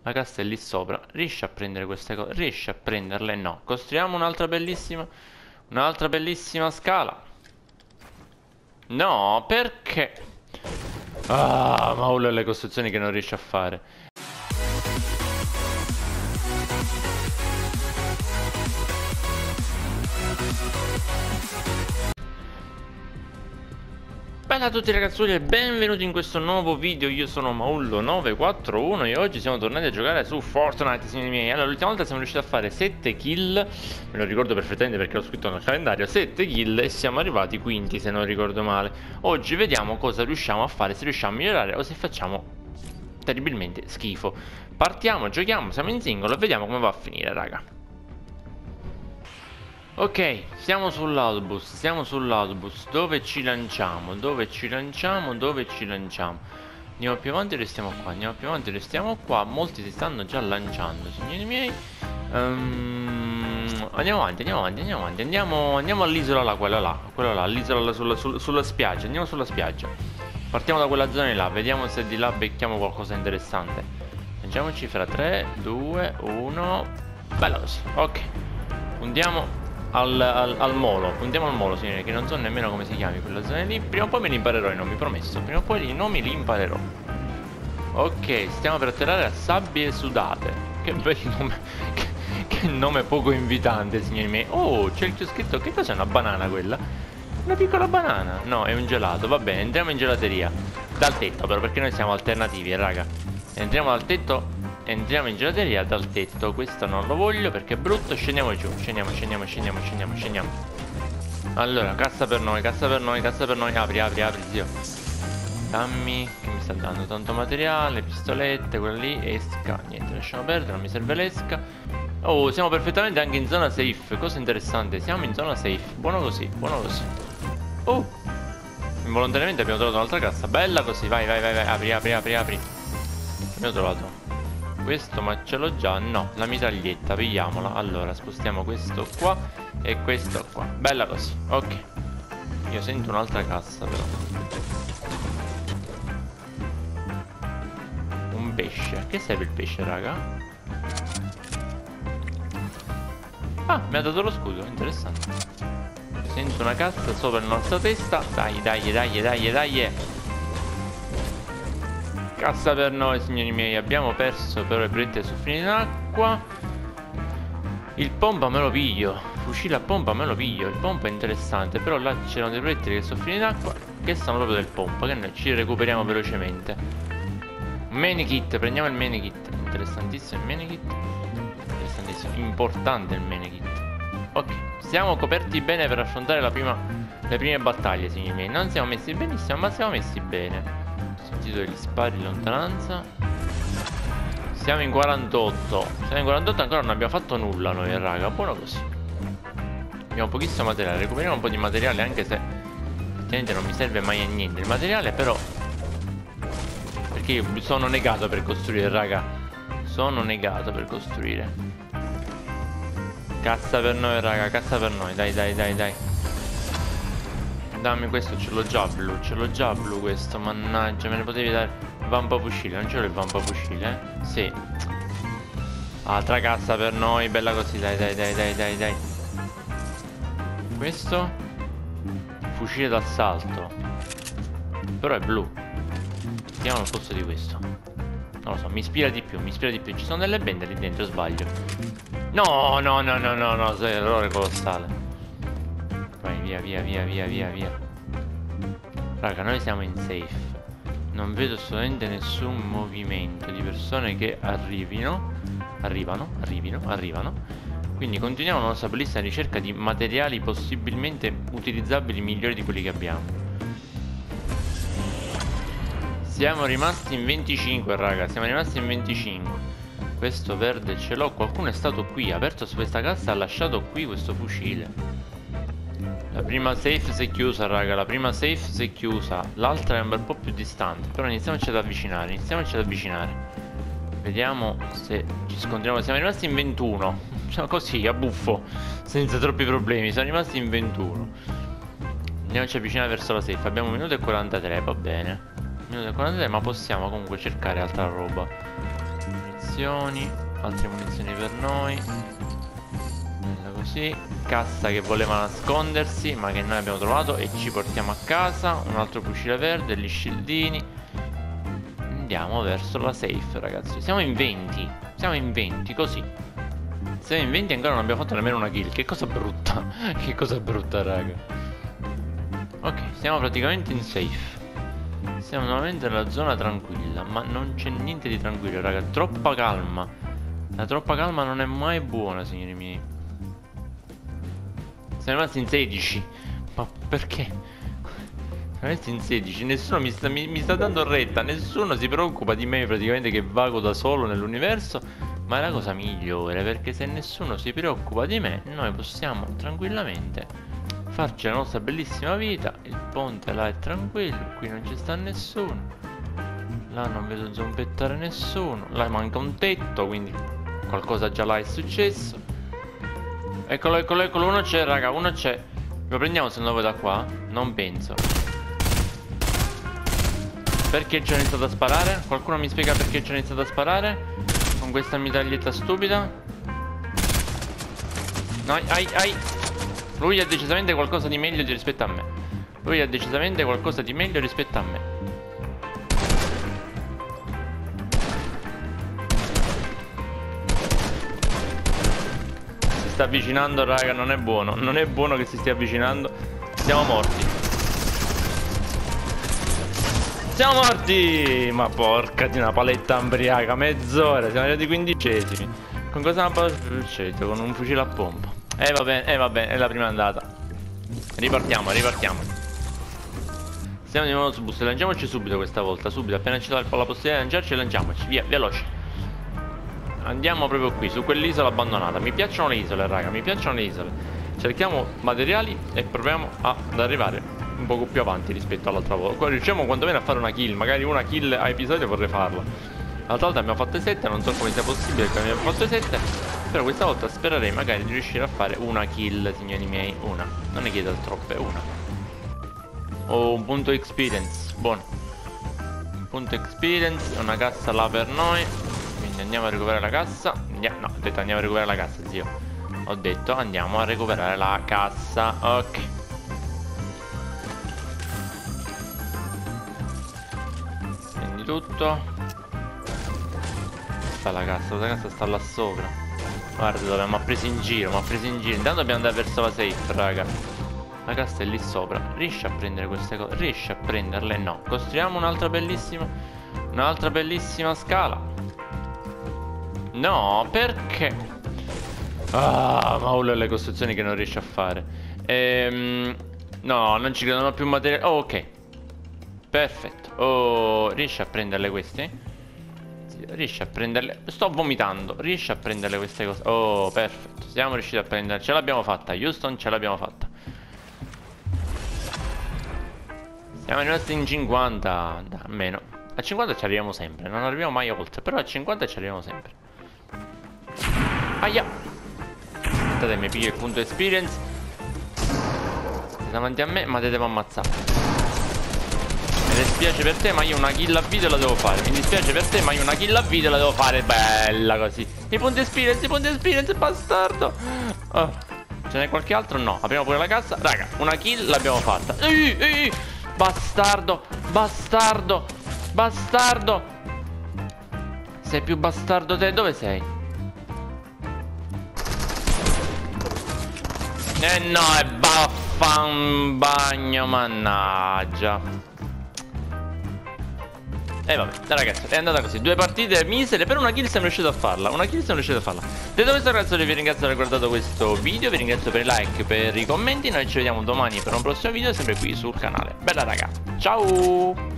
La cassa è lì sopra. Riesci a prendere queste cose? Riesci a prenderle? No. Costruiamo un'altra bellissima. Un'altra bellissima scala. No, perché? Ah, Maul le costruzioni che non riesce a fare. Bella a tutti ragazzuoli e benvenuti in questo nuovo video. Io sono Maullo941 e oggi siamo tornati a giocare su Fortnite, signori miei. Allora, l'ultima volta siamo riusciti a fare 7 kill, me lo ricordo perfettamente perché l'ho scritto nel calendario, 7 kill e siamo arrivati quinti se non ricordo male. Oggi vediamo cosa riusciamo a fare, se riusciamo a migliorare o se facciamo terribilmente schifo. Partiamo, giochiamo, siamo in singolo e vediamo come va a finire, raga. Ok, siamo sull'autobus, dove ci lanciamo, dove ci lanciamo, dove ci lanciamo. Andiamo più avanti e restiamo qua, andiamo più avanti e restiamo qua, molti si stanno già lanciando, signori miei. Andiamo avanti, andiamo avanti, andiamo avanti, andiamo all'isola là, quella là, l'isola sulla spiaggia, andiamo sulla spiaggia. Partiamo da quella zona di là, vediamo se di là becchiamo qualcosa di interessante. Lanciamoci fra 3, 2, 1, bello così, ok. Puntiamo al molo, puntiamo al molo, signori, che non so nemmeno come si chiami quella zona lì. Prima o poi me li imparerò i nomi, promesso. Prima o poi i nomi li imparerò. Ok, stiamo per atterrare a Sabbie Sudate. Che bel nome. Che nome poco invitante, signori miei. Oh, c'è scritto, che cos'è una banana quella? Una piccola banana? No, è un gelato, va bene, entriamo in gelateria. Dal tetto però, perché noi siamo alternativi, raga. Entriamo dal tetto. Entriamo in gelateria dal tetto. Questo non lo voglio perché è brutto. Scendiamo giù. Scendiamo. Allora, cassa per noi, cassa per noi, cassa per noi. Apri, zio. Dammi. Che mi sta dando? Tanto materiale, pistolette, quella lì. Esca. Niente, lasciamo perdere, non mi serve l'esca. Oh, siamo perfettamente anche in zona safe. Cosa interessante, siamo in zona safe. Buono così, buono così. Oh, involontariamente abbiamo trovato un'altra cassa. Bella così, vai. Apri. Abbiamo trovato questo, ma ce l'ho già? No, la mitraglietta, pigliamola. Allora, spostiamo questo qua e questo qua. Bella così, ok. Io sento un'altra cassa però. Un pesce. A che serve il pesce, raga? Ah, mi ha dato lo scudo, interessante. Sento una cassa sopra la nostra testa. Dai. Cassa per noi, signori miei. Abbiamo perso però i proiettili sono finiti in acqua. Il pompa me lo piglio. Fucile a pompa me lo piglio. Il pompa è interessante, però là c'erano dei proiettili che sono finiti in acqua, che sono proprio del pompa, che noi ci recuperiamo velocemente. Manikit, prendiamo il manikit. Interessantissimo il manikit. Interessantissimo, importante il manikit. Ok, siamo coperti bene per affrontare le prime battaglie, signori miei. Non siamo messi benissimo, ma siamo messi bene. Ho sentito degli spari in lontananza. Siamo in 48. Ancora non abbiamo fatto nulla noi, raga. Buono così. Abbiamo pochissimo materiale. Recuperiamo un po' di materiale, anche se effettivamente non mi serve mai a niente il materiale, però perché io sono negato per costruire, raga. Sono negato per costruire. Cassa per noi, raga. Cassa per noi. Dai. Dammi questo, ce l'ho già blu questo, mannaggia, me ne potevi dare. Vampa fucile, non ce l'ho il vampa fucile, eh? Sì. Altra cassa per noi, bella così, dai. Questo? Fucile d'assalto. Però è blu. Mettiamo al posto di questo. Non lo so, mi ispira di più. Ci sono delle bende lì dentro, sbaglio. No, errore colossale. Vai, via. Raga, noi siamo in safe. Non vedo assolutamente nessun movimento di persone che arrivino. Quindi continuiamo la nostra bellissima ricerca di materiali possibilmente utilizzabili migliori di quelli che abbiamo. Siamo rimasti in 25, raga. Questo verde ce l'ho. Qualcuno è stato qui, ha aperto su questa cassa e ha lasciato qui questo fucile. La prima safe si è chiusa, raga. L'altra è un bel po' più distante. Però iniziamoci ad avvicinare. Vediamo se ci scontriamo. Siamo rimasti in 21. Così, a buffo, senza troppi problemi. Siamo rimasti in 21. Andiamoci a avvicinare verso la safe. Abbiamo 1 minuto e 43, va bene. 1 minuto e 43, ma possiamo comunque cercare altra roba. munizioni. Altre munizioni per noi. Bella così. Cassa che voleva nascondersi, ma che noi abbiamo trovato e ci portiamo a casa. Un altro fucile verde, gli scildini. Andiamo verso la safe, ragazzi. Siamo in 20. Siamo in 20, così. Siamo in 20 e ancora non abbiamo fatto nemmeno una kill. Che cosa brutta. Che cosa brutta, raga. Ok, siamo praticamente in safe. Siamo nuovamente nella zona tranquilla. Ma non c'è niente di tranquillo, raga. Troppa calma. La troppa calma non è mai buona, signori miei. Siamo rimasti in 16. Ma perché? Siamo in 16, nessuno mi sta dando retta, nessuno si preoccupa di me praticamente che vago da solo nell'universo. Ma è la cosa migliore, perché se nessuno si preoccupa di me, noi possiamo tranquillamente farci la nostra bellissima vita. Il ponte là è tranquillo, qui non ci sta nessuno. Là non vedo zombettare nessuno. Là manca un tetto, quindi qualcosa già là è successo. Eccolo, eccolo, eccolo, uno c'è, raga, uno c'è. Lo prendiamo se no voi da qua? Non penso. Perché ci ho iniziato a sparare? Qualcuno mi spiega perché ci ho iniziato a sparare? Con questa mitraglietta stupida. No, ai. Lui ha decisamente qualcosa di meglio rispetto a me. Lui ha decisamente qualcosa di meglio rispetto a me. Si sta avvicinando, raga, non è buono. Non è buono che si stia avvicinando. Siamo morti. Siamo morti! Ma porca di una paletta ambriaca, mezz'ora, siamo arrivati 15esimi. Con cosa abbiamo scelto? Con un fucile a pompa. Vabbè, è la prima andata. Ripartiamo. Siamo di nuovo su bus, lanciamoci subito questa volta, subito, appena ci dà la possibilità di lanciarci, lanciamoci, via, veloci. Andiamo proprio qui, su quell'isola abbandonata. Mi piacciono le isole, raga, mi piacciono le isole. Cerchiamo materiali e proviamo ad arrivare un poco più avanti rispetto all'altra volta. Qua riusciamo quantomeno a fare una kill. Magari una kill a episodio vorrei farla. L'altra volta abbiamo fatto 7. Non so come sia possibile che abbiamo fatto 7. Però questa volta spererei magari di riuscire a fare una kill, signori miei. Una. Non ne chiedo troppe, una. Oh, un punto experience. Buono. Un punto experience. Una cassa là per noi. Quindi andiamo a recuperare la cassa. No, ho detto andiamo a recuperare la cassa, zio. Ho detto andiamo a recuperare la cassa. Ok. Tutto. Sta la cassa sta là sopra. Guarda dove mi ha preso in giro, Intanto dobbiamo andare verso la safe, raga. La cassa è lì sopra. Riesci a prendere queste cose? Riesci a prenderle? No. Costruiamo un'altra bellissima scala. No, perché? Ah, Maul le costruzioni che non riesce a fare. No, non ci credo, non ho più materiale. Oh, ok. Perfetto. Oh, riesci a prenderle queste? Sì, riesci a prenderle? Sto vomitando. Riesci a prenderle queste cose? Oh, perfetto. Siamo riusciti a prendere. Ce l'abbiamo fatta, Houston, ce l'abbiamo fatta. Siamo rimasti in 50. Almeno. A 50 ci arriviamo sempre. Non arriviamo mai oltre. Però a 50 ci arriviamo sempre. Aia. Aspettate, mi piglio il punto experience. Davanti a me, ma te devo ammazzare. Mi dispiace per te, ma io una kill a video la devo fare. Mi dispiace per te, ma io una kill a video la devo fare. Bella così. I punti experience, bastardo. Oh. Ce n'è qualche altro? No. Apriamo pure la cassa. Raga, una kill l'abbiamo fatta. Bastardo. Sei più bastardo te. Dove sei? No, è baffan bagno, mannaggia. Vabbè, ragazzi, è andata così. 2 partite misere, per una kill siamo riusciti a farla. Detto questo, ragazzi, vi ringrazio per aver guardato questo video. Vi ringrazio per i like, per i commenti. Noi ci vediamo domani per un prossimo video, sempre qui sul canale. Bella raga, ciao.